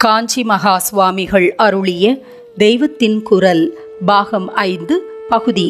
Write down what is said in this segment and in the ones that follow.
காஞ்சி மகா சுவாமிகள் அருளிய தெய்வத்தின் குரல் பாகம் 5 பகுதி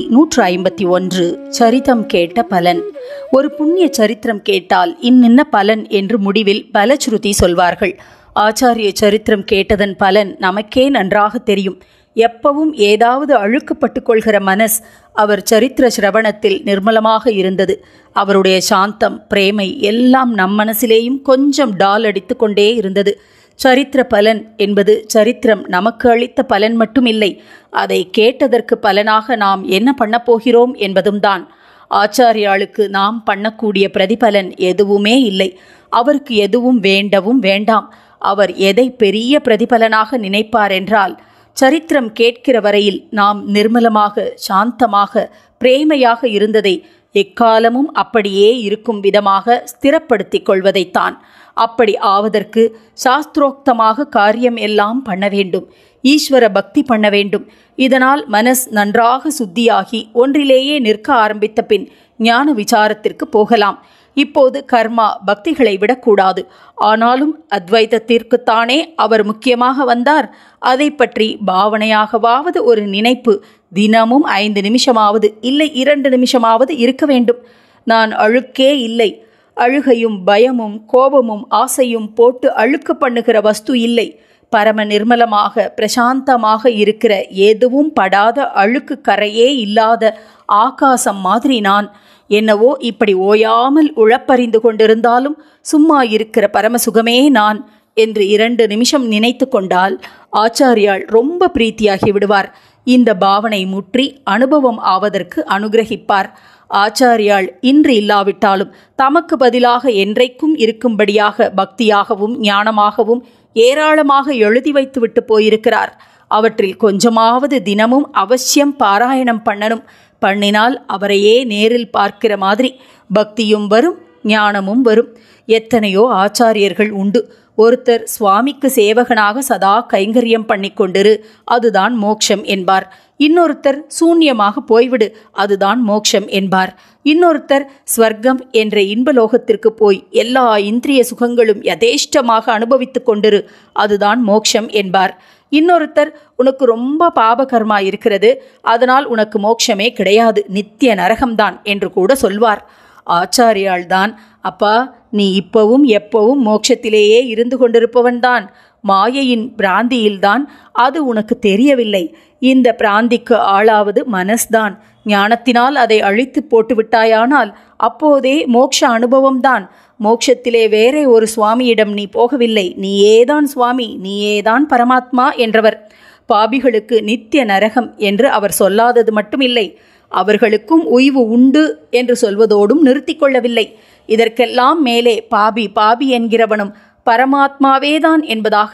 151 சரிதம் கேட்ட பலன். ஒரு புண்ணிய சரித்திரம் கேட்டால் இன்னின்ன பலன் என்று முடிவில் பலச்சுருதி சொல்வார்கள். ஆச்சாரிய சரித்திரம் கேட்டதன் பலன் நமக்கே நன்றாக தெரியும். எப்பவும் ஏதாவது அழுக்கப்பட்டு கொள்கிற மனஸ் அவர் சரித்திர சிரவணத்தில் நிர்மலமாக இருந்தது. அவருடைய சாந்தம், பிரேமை எல்லாம் நம் மனசிலேயும் கொஞ்சம் டால் அடித்து கொண்டே இருந்தது. சரித்திர பலன் என்பது சரித்திரம் நமக்கு அளித்த பலன் மட்டுமில்லை, அதை கேட்டதற்கு பலனாக நாம் என்ன பண்ணப் போகிறோம் என்பதும் தான். ஆச்சாரியாளுக்கு நாம் பண்ணக்கூடிய பிரதிபலன் எதுவுமே இல்லை. அவருக்கு எதுவும் வேண்டவும் வேண்டாம். அவர் எதை பெரிய பிரதிபலனாக நினைப்பார் என்றால், சரித்திரம் கேட்கிற வரையில் நாம் நிர்மலமாக, சாந்தமாக, பிரேமையாக இருந்ததை எக்காலமும் அப்படியே இருக்கும் விதமாக ஸ்திரப்படுத்திக் கொள்வதைத்தான். அப்படி ஆவதற்கு சாஸ்திரோக்தமாக காரியம் எல்லாம் பண்ண வேண்டும். ஈஸ்வர பக்தி பண்ண வேண்டும். இதனால் மனஸ் நன்றாக சுத்தியாகி ஒன்றிலேயே நிற்க ஆரம்பித்த பின் ஞான விசாரத்திற்கு போகலாம். இப்போது கர்மா பக்திகளை விடக்கூடாது. ஆனாலும் அத்வைதத்திற்குத்தானே அவர் முக்கியமாக வந்தார். அதை பற்றி பாவனையாகவாவது ஒரு நினைப்பு தினமும் 5 நிமிஷமாவது இல்லை 2 நிமிஷமாவது இருக்க வேண்டும். நான் அழுக்கே இல்லை, அழுகையும் பயமும் கோபமும் ஆசையும் போட்டு அழுக்கு பண்ணுகிற வஸ்து இல்லை, பரம நிர்மலமாக பிரசாந்தமாக இருக்கிற எதுவும் படாத அழுக்கு கரையே இல்லாத ஆகாசம் மாதிரி நான். என்னவோ இப்படி ஓயாமல் உழப்பறிந்து கொண்டிருந்தாலும் சும்மா இருக்கிற பரமசுகமே நான் என்று 2 நிமிஷம் நினைத்து கொண்டால் ஆச்சாரியால் ரொம்ப பிரீத்தியாகி விடுவார். இந்த பாவனை முற்றி அனுபவம் ஆவதற்கு அனுகிரகிப்பார். ஆச்சாரியால் இன்று இல்லாவிட்டாலும் தமக்கு பதிலாக என்றைக்கும் இருக்கும்படியாக பக்தியாகவும் ஞானமாகவும் ஏராளமாக எழுதி வைத்துவிட்டு போயிருக்கிறார். அவற்றில் கொஞ்சமாவது தினமும் அவசியம் பாராயணம் பண்ணணும். பண்ணினால் அவரையே நேரில் பார்க்கிற மாதிரி பக்தியும் வரும், ஞானமும் வரும். எத்தனையோ ஆச்சாரியர்கள் உண்டு. ஒருத்தர் சுவாமிக்கு சேவகனாக சதா கைங்கரியம் பண்ணிக்கொண்டிரு, அதுதான் மோட்சம் என்பார். இன்னொருத்தர் சூன்யமாக போய்விடு, அதுதான் மோட்சம் என்பார். இன்னொருத்தர் ஸ்வர்க்கம் என்ற இன்பலோகத்திற்கு போய் எல்லா இந்திரிய சுகங்களும் யதேஷ்டமாக அனுபவித்து கொண்டிரு, அதுதான் மோட்சம் என்பார். இன்னொருத்தர் உனக்கு ரொம்ப பாபகர்மா இருக்கிறது, அதனால் உனக்கு மோட்சமே கிடையாது, நித்திய நரகம்தான் என்று கூட சொல்வார். ஆச்சாரியால் தான், அப்பா நீ இப்பவும் எப்பவும் மோட்சத்திலேயே இருந்து கொண்டிருப்பவன்தான், மாயையின் பிராந்தியில்தான், அது உனக்கு தெரியவில்லை. இந்த பிராந்திக்கு ஆளாவது மனஸ்தான். ஞானத்தினால் அதை அழித்து போட்டு விட்டாயானால் அப்போதே மோட்ச அனுபவம்தான். மோட்சத்திலே வேறே ஒரு சுவாமியிடம் நீ போகவில்லை, நீயேதான் சுவாமி, நீயேதான் பரமாத்மா என்றவர். பாபிகளுக்கு நித்திய நரகம் என்று அவர் சொல்லாதது மட்டுமில்லை, அவர்களுக்கும் உய்வு உண்டு என்று சொல்வதோடும் நிறுத்தி கொள்ளவில்லை. இதற்கெல்லாம் மேலே பாபி பாபி என்கிறவனும் பரமாத்மாவேதான் என்பதாக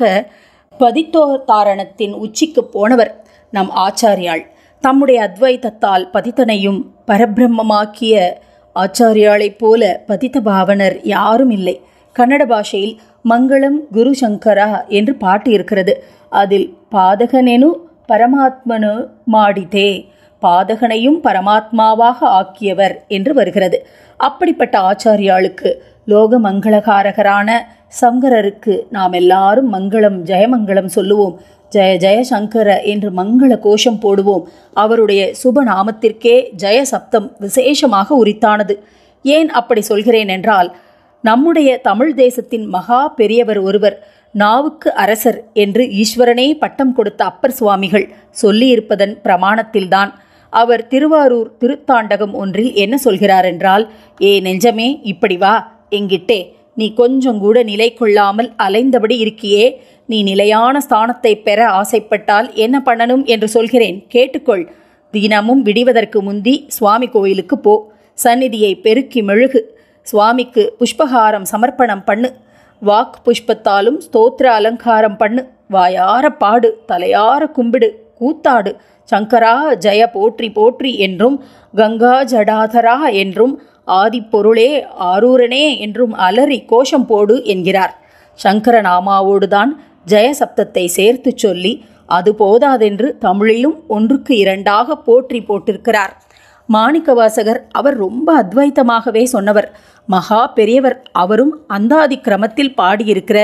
பதித்தோதாரணத்தின் உச்சிக்கு போனவர் நம் ஆச்சாரியாள். தம்முடைய அத்வைதத்தால் பதித்தனையும் பரபிரம்மமாக்கிய ஆச்சாரியாளைப் போல பதித்த பாவனர் யாரும் இல்லை. கன்னட பாஷையில் மங்களம் குரு சங்கரா என்று பாட்டு இருக்கிறது. அதில் பாதகனெனு பரமாத்மனு மாடிதே, பாதகனையும் பரமாத்மாவாக ஆக்கியவர் என்று வருகிறது. அப்படிப்பட்ட ஆச்சாரியாளுக்கு லோக மங்களகாரகரான சங்கரருக்கு நாம் எல்லாரும் மங்களம் ஜெயமங்கலம் சொல்லுவோம். ஜெய ஜெய சங்கர என்று மங்கள கோஷம் போடுவோம். அவருடைய சுப நாமத்திற்கே ஜெய சப்தம் விசேஷமாக உரித்தானது. ஏன் அப்படி சொல்கிறேன் என்றால், நம்முடைய தமிழ் தேசத்தின் மகா பெரியவர் ஒருவர், நாவுக்கு அரசர் என்று ஈஸ்வரனே பட்டம் கொடுத்த அப்பர் சுவாமிகள் சொல்லியிருப்பதன் பிரமாணத்தில்தான். அவர் திருவாரூர் திருத்தாண்டகம் ஒன்றில் என்ன சொல்கிறார் என்றால், ஏ நெஞ்சமே இப்படி வா எங்கிட்டே, நீ கொஞ்சம் கூட நிலை கொள்ளாமல் அலைந்தபடி இருக்கியே, நீ நிலையான ஸ்தானத்தை பெற ஆசைப்பட்டால் என்ன பண்ணணும் என்று சொல்கிறேன், கேட்டுக்கொள். தினமும் விடிவதற்கு முந்தி சுவாமி கோயிலுக்கு போ, சந்நிதியை பெருக்கி மெழுகு, சுவாமிக்கு புஷ்பகாரம் சமர்ப்பணம் பண்ணு, வாக்கு புஷ்பத்தாலும் ஸ்தோத்திர அலங்காரம் பண்ணு, வாயார பாடு, தலையார கும்பிடு, கூத்தாடு, சங்கரா ஜெய போற்றி போற்றி என்றும், கங்கா ஜடாதரா என்றும், ஆதிப்பொருளே ஆரூரனே என்றும் அலறி கோஷம் போடு என்கிறார். சங்கர நாமாவோடுதான் ஜெய சப்தத்தை சேர்த்து சொல்லி, அது போதாதென்று தமிழிலும் 1க்கு 2ஆக போற்றி போட்டிருக்கிறார். மாணிக்கவாசகர் அவர் ரொம்ப அத்வைத்தமாகவே சொன்னவர், மகா பெரியவர். அவரும் அந்தாதி கிரமத்தில் பாடியிருக்கிற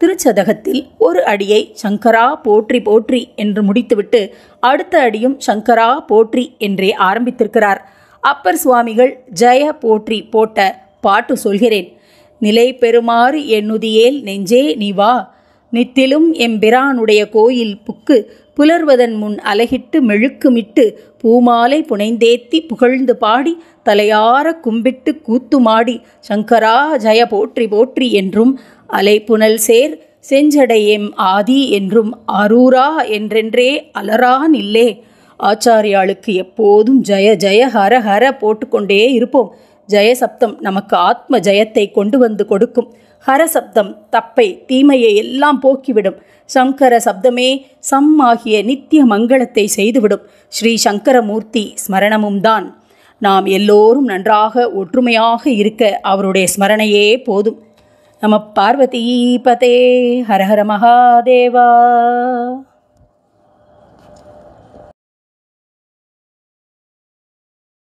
திருச்சதகத்தில் ஒரு அடியை சங்கரா போற்றி போற்றி என்று முடித்துவிட்டு அடுத்த அடியும் சங்கரா போற்றி என்றே ஆரம்பித்திருக்கிறார். அப்பர் சுவாமிகள் ஜெய போற்றி போட்ட பாட்டு சொல்கிறேன். நிலை பெறுமாறு எண்ணுதியேல் நெஞ்சே நீ வா, நித்திலும் எம்பிரானுடைய கோயில் புக்கு, புலர்வதன் முன் அலகிட்டு மெழுக்குமிட்டு பூமாலை புனைந்தேத்தி புகழ்ந்து பாடி தலையார கும்பிட்டு கூத்துமாடி சங்கரா ஜய போற்றி போற்றி என்றும் அலைப்புனல் சேர் செஞ்சடையெம் ஆதி என்றும் அரூரா என்றென்றே அலரான் இல்லே. ஆச்சாரியாளுக்கு எப்போதும் ஜய ஜய ஹர ஹர போட்டுக்கொண்டே இருப்போம். ஜெயசப்தம் நமக்கு ஆத்ம ஜெயத்தை கொண்டு வந்து கொடுக்கும். ஹரசப்தம் தப்பை தீமையை எல்லாம் போக்கிவிடும். சங்கர சப்தமே சம் ஆகிய நித்திய மங்களத்தை செய்துவிடும். ஸ்ரீ சங்கரமூர்த்தி ஸ்மரணமும் தான். நாம் எல்லோரும் நன்றாக ஒற்றுமையாக இருக்க அவருடைய ஸ்மரணையே போதும். நம பார்வதி பதே. ஹரஹர மகாதேவா.